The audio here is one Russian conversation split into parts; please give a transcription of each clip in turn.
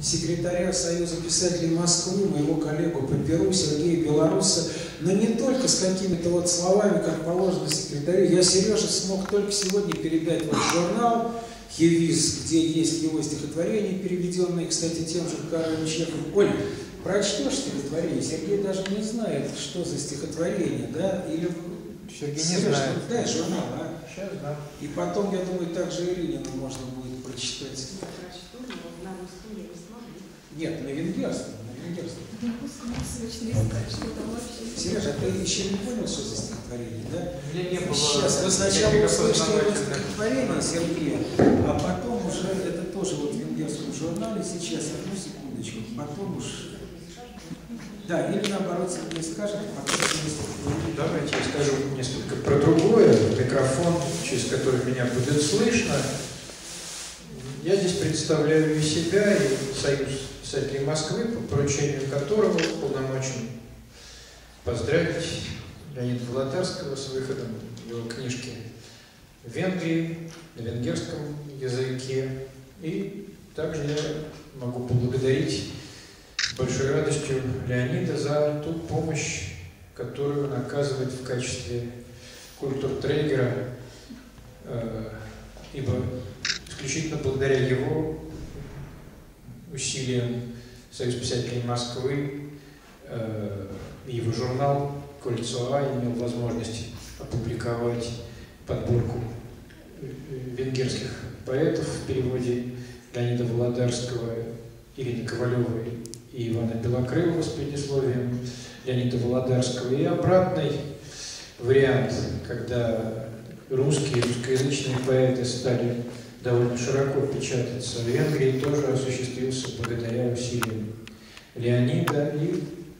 секретаря Союза писателей Москвы, моего коллегу по Перу Сергея Белоруса, но не только с какими-то вот словами, как положено секретарю. Я Сереже смог только сегодня передать вот журнал «Хевиз», где есть его стихотворения, переведенные, кстати, тем же Карлом Чеховым. Оль, прочтешь стихотворение? Сергей даже не знает, что за стихотворение, да? Или Сергей не знает. Дай журнал, а? Сейчас, да. И потом, я думаю, также Иринину можно будет прочитать. Я прочту, но на русском я не смогу. Нет, на венгерском. Сережа, ты еще не понял, что за стихотворение, да? У меня не было. Сейчас вы сначала услышите его стихотворение Сергея, а потом уже, это тоже вот в венгерском журнале сейчас, одну секундочку, потом уж... Да, или наоборот, Сергей скажет, а потом стихотворение. Давайте я скажу несколько про другое. Микрофон, через который меня будет слышно. Я здесь представляю и себя, и Союз писателей Москвы, по поручению которого полномочен поздравить Леонида Володарского с выходом его книжки в Венгрии, на венгерском языке. И также я могу поблагодарить с большой радостью Леонида за ту помощь, которую он оказывает в качестве культуртрегера, ибо исключительно благодаря его усилиям Союз писателей Москвы и его журнал «Кольцо А» имел возможность опубликовать подборку венгерских поэтов в переводе Леонида Володарского, Ирины Ковалевой и Ивана Белокрылова с предисловием Леонида Володарского, и обратный вариант, когда русские, русскоязычные поэты стали довольно широко печататься в Венгрии, тоже осуществился благодаря усилиям Леонида и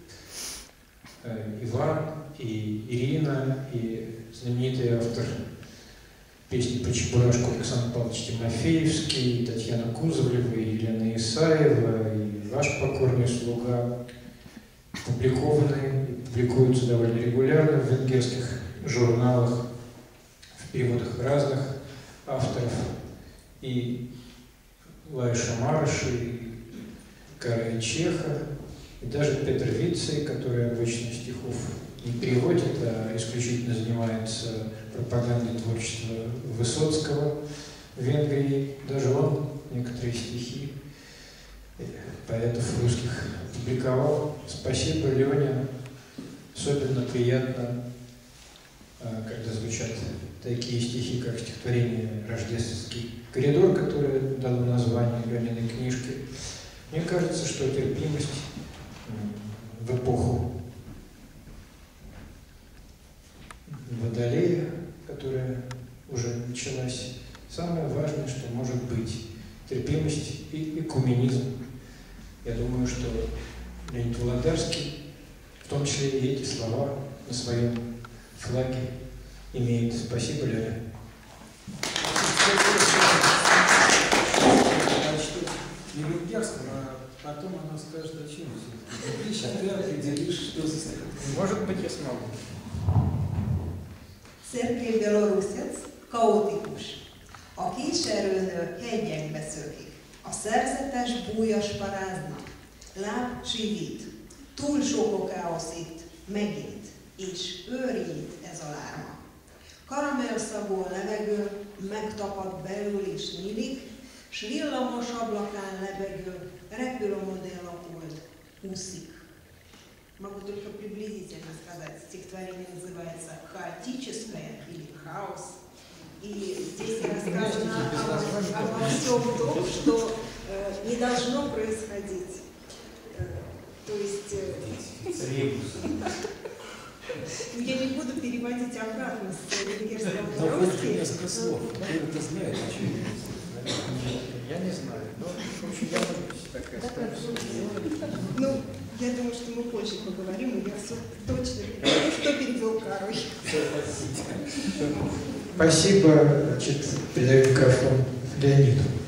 Иван, и Ирина, и знаменитый автор песни про Чебурашку Александр Павлович Тимофеевский, и Татьяна Кузовлева, и Елена Исаева, и ваш покорный слуга публикованы и публикуются довольно регулярно в венгерских журналах в переводах разных авторов. И Лайша Марыш, и Карла Чеха, и даже Петр Вицей, который обычно стихов не переводит, а исключительно занимается пропагандой творчества Высоцкого в Венгрии. Даже он некоторые стихи поэтов русских публиковал. Спасибо, Леня. Особенно приятно, когда звучат такие стихи, как стихотворение «Рождественский коридор», которое дало название Лениной книжке. Мне кажется, что терпимость в эпоху Водолея, которая уже началась, самое важное, что может быть — терпимость и экуменизм. Я думаю, что Леонид Володарский, в том числе и эти слова, на своем флаге имеет. Спасибо, Леня. Не венгерском, а потом она скажет, о чем все. Сейчас ты определишь, что за стихотворение. Может быть, я смогу. Szerkő Beloruszec kaotikus. A kísérőnő hegyekbe szökik. A szerzetes bújas parázna. Láb sivít. Túl sok okáosz itt, megint. És őrít ez a lárma. Karamellszagú a levegő, megtapad belül és nyílik, s villamos ablakán lebegő, repül a modell a pult, úszik. Могу только приблизительно сказать, стихотворение называется «Хаотическое» или «Хаос». И здесь рассказано обо всем том, что не должно происходить. То есть... Я не буду переводить обратно с венгерского на русский. Несколько слов. Кто-то знает, о чем я не знаю, но в общем, я могу так сказать. Ну, я думаю, что мы позже поговорим, и я точно переведу, что перевел Карл. Спасибо, значит, передаю микрофон Леониду.